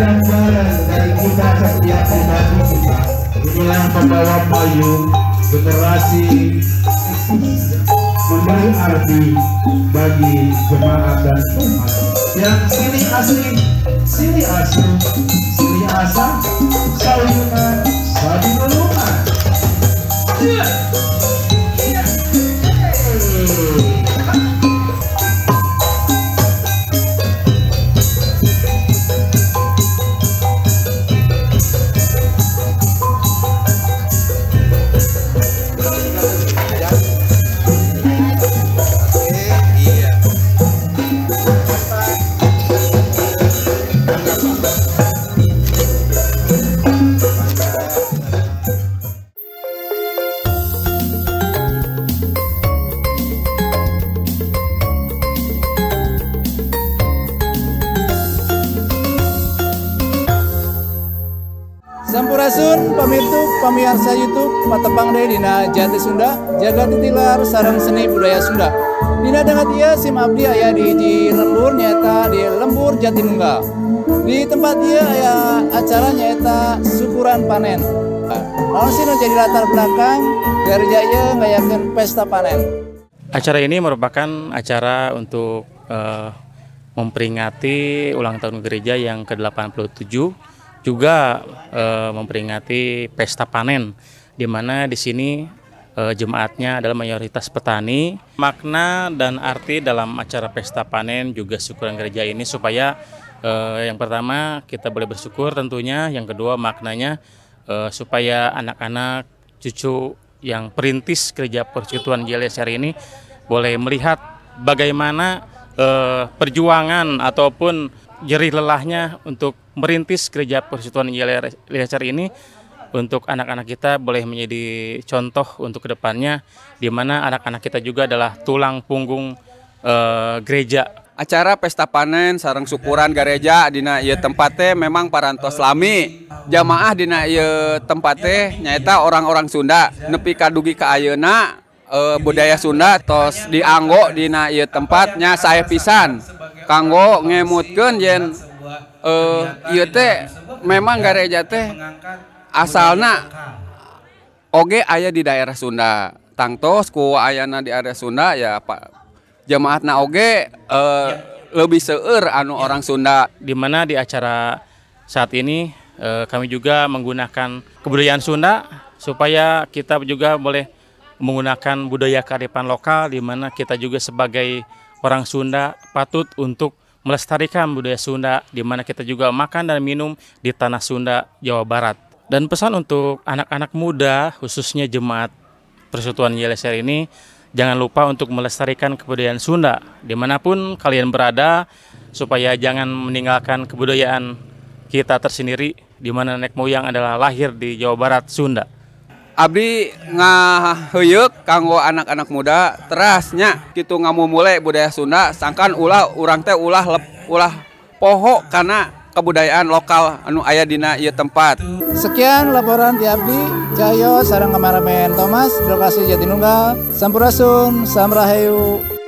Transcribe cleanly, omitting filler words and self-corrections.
bareng dari kita setiap pribadi kita. Inilah membawa payung generasi memberi arti bagi jemaat dan umat. Yang sini asli, sini asli, sini asa, sauyunan, sadinulungan. Sampurasun pamirtu pamirsa YouTube Patepang deh dina Jati Sunda jaga titilar sarang seni budaya Sunda. Dina dengan dia sim abdi aya di hiji lembur nyata di lembur Jatinunggal. Di tempat dia aya acara nyata syukuran panen. Naon sih jadi latar belakang gereja ieu ngayakeun pesta panen. Acara ini merupakan acara untuk memperingati ulang tahun gereja yang ke-87, juga memperingati pesta panen, di mana di sini jemaatnya adalah mayoritas petani. Makna dan arti dalam acara pesta panen juga syukuran gereja ini supaya yang pertama kita boleh bersyukur tentunya, yang kedua maknanya supaya anak-anak cucu yang perintis gereja Persekutuan GLSR ini boleh melihat bagaimana perjuangan ataupun jerih lelahnya untuk merintis gereja Persekutuan GLSR ini, untuk anak-anak kita boleh menjadi contoh untuk kedepannya, di mana anak-anak kita juga adalah tulang punggung gereja. Acara pesta panen sareng syukuran gereja dina ieu tempat teh memang parantos lami. Jamaah dina ieu tempat teh nyaeta orang-orang Sunda nepi ka dugi ka ayeuna budaya Sunda tos dianggo dina ieu tempatnya sae pisan kanggo ngemutkeun yen ieu teh memang gereja teh asalna oge aya di daerah Sunda. Tangtos ku ayana di area Sunda ya Pak. Jemaatna oge lebih seueur anu orang Sunda. Di mana di acara saat ini kami juga menggunakan kebudayaan Sunda supaya kita juga boleh menggunakan budaya kearifan lokal, di mana kita juga sebagai orang Sunda patut untuk melestarikan budaya Sunda, di mana kita juga makan dan minum di tanah Sunda, Jawa Barat. Dan pesan untuk anak-anak muda, khususnya jemaat Persekutuan GLSR ini, jangan lupa untuk melestarikan kebudayaan Sunda dimanapun kalian berada, supaya jangan meninggalkan kebudayaan kita tersendiri, di mana nenek moyang adalah lahir di Jawa Barat, Sunda. Abdi ngaheyeuk kanggo anak-anak muda terasnya kitu ngamumule budaya Sunda, sangkan ulah urang teh ulah poho kana kebudayaan lokal anu aya dina ieu tempat. Sekian laporan ti abdi Cahyo sareng kameramen Thomas di lokasi Jatinunggal. Sampurasun, samrahayu.